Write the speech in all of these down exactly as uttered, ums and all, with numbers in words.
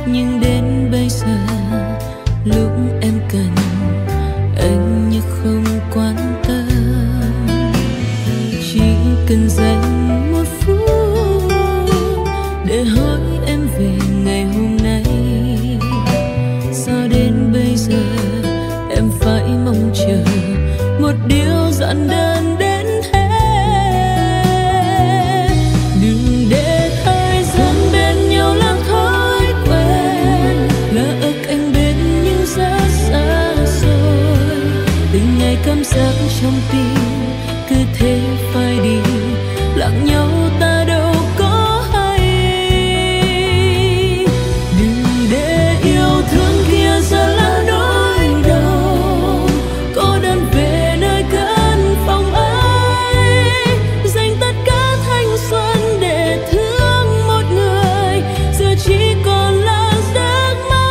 nhưng đến bây giờ lúc em cần anh như không quan tâm. Chỉ cần dành một phút để hỏi em về ngày hôm nay. Sao đến bây giờ em phải mong chờ một điều giản đơn đến thế? Đừng để thời gian bên nhau là thói quen, là ở cạnh bên nhưng rất xa xôi. Từng ngày cảm giác trong tim cứ thế phai đi, lặng nhau ta đâu có hay. Đừng để yêu thương kia giờ là nỗi đau, cô đơn về nơi căn phòng ấy, dành tất cả thanh xuân để thương một người, giờ chỉ còn là giấc mơ.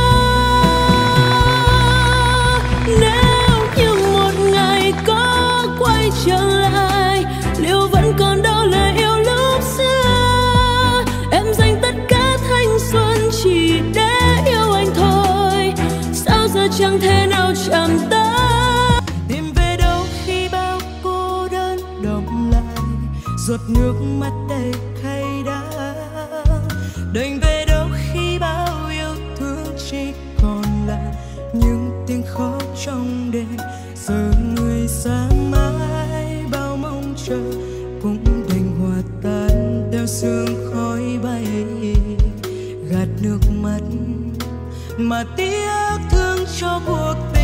Nếu như một ngày có quay trở lại, liệu vẫn còn đó lời yêu lúc xưa? Em dành tất cả thanh xuân chỉ để yêu anh thôi, sao giờ chẳng thể nào chạm tới. Tìm về đâu khi bao cô đơn đọng lại, giọt nước mắt đầy cay đắng. Đành về đâu khi bao yêu thương chỉ còn là những tiếng khóc trong đêm. Giờ người xa mãi bao mong chờ cũng đành hòa tan theo sương khói bay, gạt nước mắt mà tiếc thương cho cuộc tình.